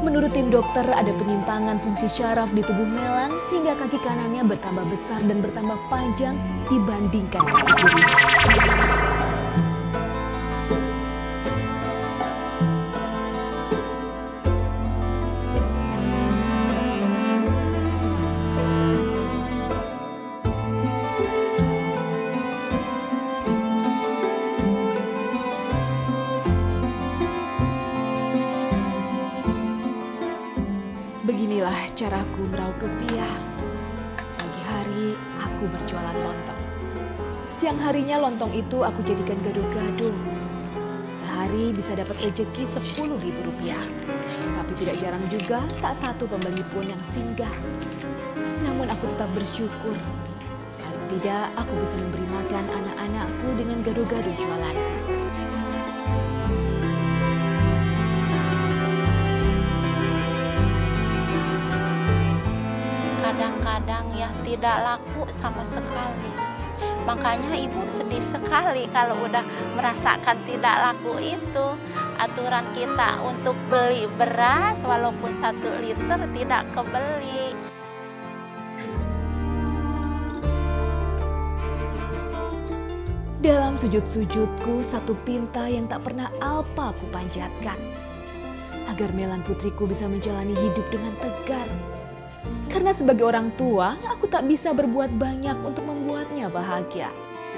Menurut tim dokter, ada penyimpangan fungsi syaraf di tubuh Melan sehingga kaki kanannya bertambah besar dan bertambah panjang dibandingkan kaki kirinya. Beginilah caraku meraup rupiah. Pagi hari aku berjualan lontong. Siang harinya lontong itu aku jadikan gado-gado. Sehari bisa dapat rejeki Rp10.000. Tapi tidak jarang juga tak satu pembeli pun yang singgah. Namun aku tetap bersyukur. Paling tidak aku bisa memberi makan anak-anakku dengan gado-gado jualanku. Kadang-kadang ya tidak laku sama sekali. Makanya ibu sedih sekali kalau udah merasakan tidak laku itu. Aturan kita untuk beli beras walaupun 1 liter tidak kebeli. Dalam sujud-sujudku satu pinta yang tak pernah alpa aku panjatkan. Agar Melan putriku bisa menjalani hidup dengan tegar. Karena sebagai orang tua, aku tak bisa berbuat banyak untuk membuatnya bahagia.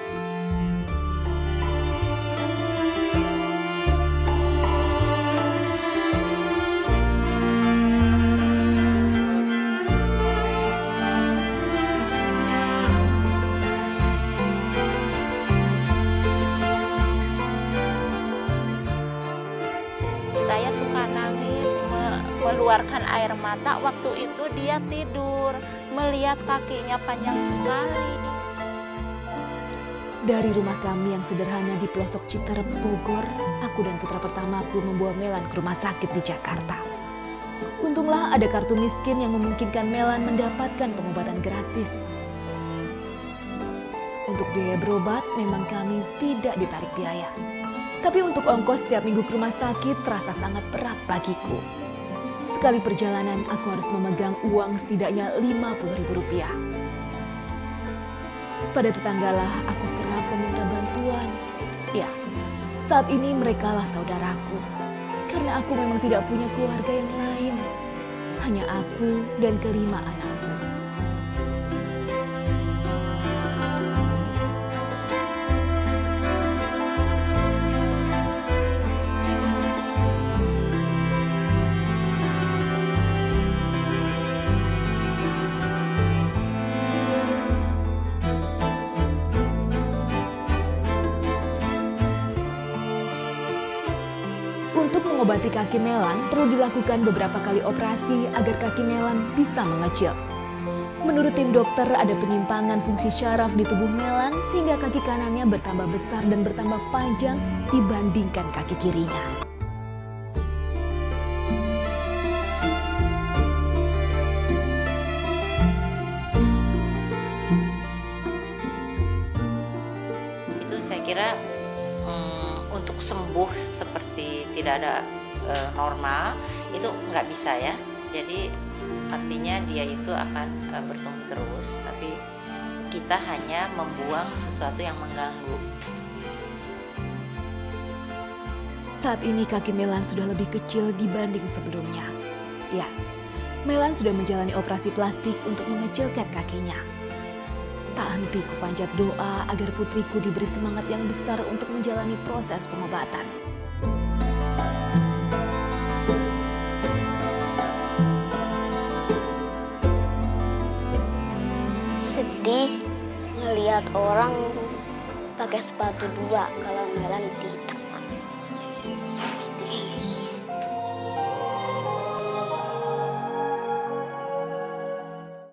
Saya suka nangis, mengeluarkan air mata. Waktu itu dia tidur, melihat kakinya panjang sekali. Dari rumah kami yang sederhana di pelosok Citerep, Bogor, aku dan putra pertamaku membawa Melan ke rumah sakit di Jakarta. Untunglah ada kartu miskin yang memungkinkan Melan mendapatkan pengobatan gratis. Untuk biaya berobat memang kami tidak ditarik biaya. Tapi untuk ongkos setiap minggu ke rumah sakit terasa sangat berat bagiku. Sekali perjalanan aku harus memegang uang setidaknya Rp50.000. Pada tetanggalah aku kerap meminta bantuan. Ya, saat ini merekalah saudaraku. Karena aku memang tidak punya keluarga yang lain. Hanya aku dan kelima anakku. Untuk mengobati kaki Melan, perlu dilakukan beberapa kali operasi agar kaki Melan bisa mengecil. Menurut tim dokter, ada penyimpangan fungsi syaraf di tubuh Melan sehingga kaki kanannya bertambah besar dan bertambah panjang dibandingkan kaki kirinya. Itu saya kira untuk sembuh seperti tidak ada normal itu nggak bisa ya. Jadi artinya dia itu akan bertumbuh terus, tapi kita hanya membuang sesuatu yang mengganggu. Saat ini kaki Melan sudah lebih kecil dibanding sebelumnya. Ya, Melan sudah menjalani operasi plastik untuk mengecilkan kakinya. Tak henti kupanjat doa agar putriku diberi semangat yang besar untuk menjalani proses pengobatan. Sedih melihat orang pakai sepatu 2 kalau Melan tidak.